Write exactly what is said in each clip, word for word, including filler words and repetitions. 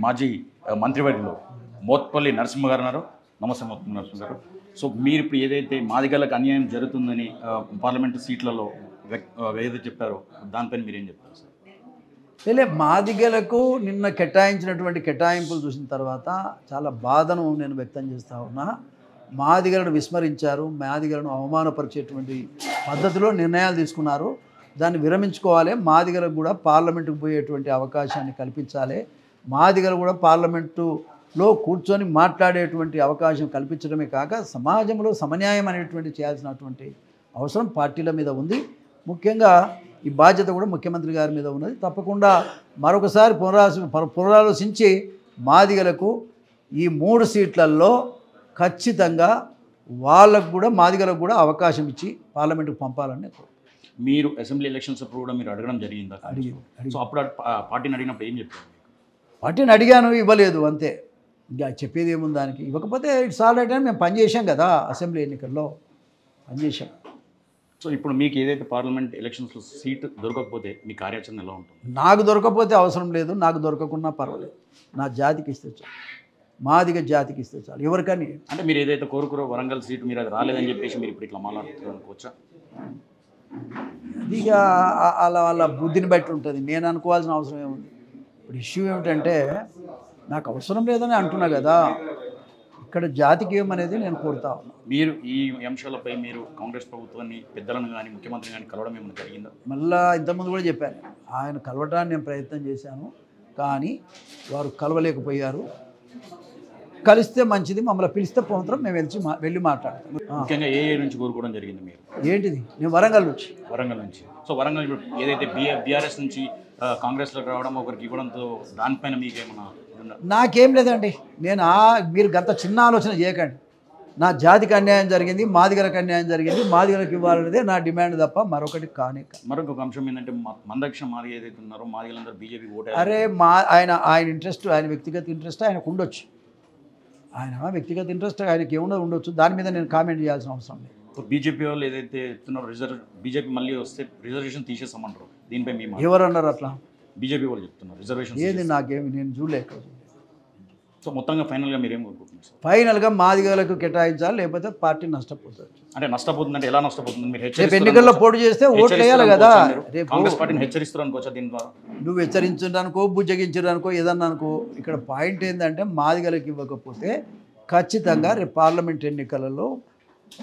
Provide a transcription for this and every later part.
మాజీ మంత్రివర్యులు మోత్పల్లి నరసింహ గారు ఉన్నారు. నమస్తే మోత్పల్లి నరసింహ గారు. సో మీరు ఇప్పుడు ఏదైతే మాదిగలకు అన్యాయం జరుగుతుందని పార్లమెంటు సీట్లలో ఏదైతే చెప్పారో దానిపైన మీరేం చెప్తారు సార్? లే మాదిగలకు నిన్న కేటాయించినటువంటి కేటాయింపులు చూసిన తర్వాత చాలా బాధను నేను వ్యక్తం చేస్తూ ఉన్నా. మాదిగలను విస్మరించారు, మాదిగలను అవమానపరిచేటువంటి పద్ధతిలో నిర్ణయాలు తీసుకున్నారు. దాన్ని విరమించుకోవాలి. మాదిగలకు కూడా పార్లమెంటుకు పోయేటువంటి అవకాశాన్ని కల్పించాలి. మాదిగలు కూడా పార్లమెంటులో కూర్చొని మాట్లాడేటువంటి అవకాశం కల్పించడమే కాక సమాజంలో సమన్యాయం అనేటువంటి చేయాల్సినటువంటి అవసరం పార్టీల మీద ఉంది. ముఖ్యంగా ఈ బాధ్యత కూడా ముఖ్యమంత్రి గారి మీద ఉన్నది. తప్పకుండా మరొకసారి పునరాసి పునరాలోచించి మాదిగలకు ఈ మూడు సీట్లలో ఖచ్చితంగా వాళ్ళకు కూడా మాదిగలకు కూడా అవకాశం ఇచ్చి పార్లమెంటుకు పంపాలని మీరు అసెంబ్లీ ఎలక్షన్స్ అప్పుడు కూడా మీరు అడగడం జరిగిందా? అడిగి సో అప్పుడు పార్టీని అడిగినప్పుడు ఏం చెప్పారు? పార్టీని అడిగాను, ఇవ్వలేదు, అంతే. ఇంకా చెప్పేది ఏముంది దానికి. ఇవ్వకపోతే ఇట్స్ ఆల్ రైట్ అని మేము పనిచేసాం కదా, అసెంబ్లీ ఎన్నికల్లో పనిచేసాం. సో ఇప్పుడు మీకు ఏదైతే పార్లమెంట్ ఎలక్షన్స్లో సీట్ దొరకకపోతే మీ కార్యాచరణ ఎలా ఉంటుంది? నాకు దొరకకపోతే అవసరం లేదు, నాకు దొరకకున్నా పర్వాలేదు. నా జాతికి ఇస్తే చాలు, మాదిగ జాతికి ఇస్తే చాలు. ఎవరికని అంటే మీరు ఏదైతే కోరుకురో వరంగల్ సీటు మీరు అది రాలేదని చెప్పేసి మీరు ఇప్పుడు ఇట్లా మాట్లాడుతున్నారు అనుకోవచ్చా? ఇక అలా వాళ్ళ బుద్ధిని బట్టి ఉంటుంది. నేను అనుకోవాల్సిన అవసరం ఏముంది? ఇప్పుడు ఇష్యూ ఏమిటంటే నాకు అవసరం లేదని అంటున్నా కదా, ఇక్కడ జాతికి ఏమనేది నేను కోరుతా ఉన్నా. మీరు ఈ అంశాలపై మీరు కాంగ్రెస్ ప్రభుత్వాన్ని పెద్దలను కానీ ముఖ్యమంత్రి కానీ కలవడం ఏమైనా జరిగిందా? మళ్ళీ ఇంతకుముందు కూడా చెప్పాను, ఆయన కలవటాన్ని నేను ప్రయత్నం చేశాను, కానీ వారు కలవలేకపోయారు. కలిస్తే మంచిది, మమ్మల్ని పిలిస్తే పోతాం, మేము వెళ్ళి మా వెళ్ళి మాట్లాడతాం. ముఖ్యంగా ఏ ఏ నుంచి కోరుకోవడం జరిగింది మీరు? ఏంటిది? నేను వరంగల్ నుంచి. వరంగల్ నుంచి. సో వరంగల్ ఇప్పుడు ఏదైతే బిఆర్ బీఆర్ఎస్ నుంచి కాంగ్రెస్లోకి రావడం ఒకరికి ఇవ్వడంతో దానిపైన మీకు ఏమన్నా? నాకేం లేదండి. నేను ఆ మీరు గత చిన్న ఆలోచన చేయకండి. నా జాతికి అన్యాయం జరిగింది, మాదిగలకు అన్యాయం జరిగింది, మాదిగలకు ఇవ్వాలనేదే నా డిమాండ్ తప్ప మరొకటి కానే. మరొక అంశం ఏంటంటే మందక్ష మాదిగ ఏదైతే ఉన్నారో మాదిగలందరూ బీజేపీ ఓటు. అరే మా ఆయన ఆయన ఇంట్రెస్ట్, ఆయన వ్యక్తిగత ఇంట్రెస్ట్ ఆయనకు ఉండొచ్చు. ఆయన వ్యక్తిగత ఇంట్రెస్ట్ ఆయనకి ఏముండో ఉండొచ్చు. దాని మీద నేను కామెంట్ చేయాల్సిన అవసరం లేదు. బీజేపీ వాళ్ళు ఏదైతే చెప్తున్నారో రిజర్వ్ బీజేపీ మళ్ళీ వస్తే రిజర్వేషన్ తీసేస్తామంటారు. దీనిపై మీ ఎవరన్నారు అట్లా? బీజేపీ వాళ్ళు చెప్తున్నారు రిజర్వేషన్. ఏది నాకేమి నేను చూడలేక. సో మొత్తంగా ఫైనల్గా మీరు ఏం కోరుకుంటున్నారు? ఫైనల్గా మాదిగలకు కేటాయించాలి, లేకపోతే పార్టీ నష్టపోతుంది. అంటే నష్టపోతుందంటే ఎలా నష్టపోతుంది? మీరు రేపు ఎన్నికల్లో పోటీ చేస్తే ఓట్లు వేయాలి కదా. రేపు కాంగ్రెస్ పార్టీని హెచ్చరిస్తారు అనుకోవచ్చా దీని ద్వారా? నువ్వు హెచ్చరించడానికో బుజ్జగించడానికో ఏదన్నా అనుకో, ఇక్కడ పాయింట్ ఏంటంటే మాదిగలకు ఇవ్వకపోతే ఖచ్చితంగా రేపు పార్లమెంట్ ఎన్నికలలో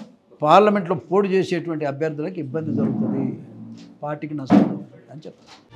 పార్లమెంట్లో పోటీ చేసేటువంటి అభ్యర్థులకు ఇబ్బంది జరుగుతుంది, పార్టీకి నష్టం అని చెప్తాను.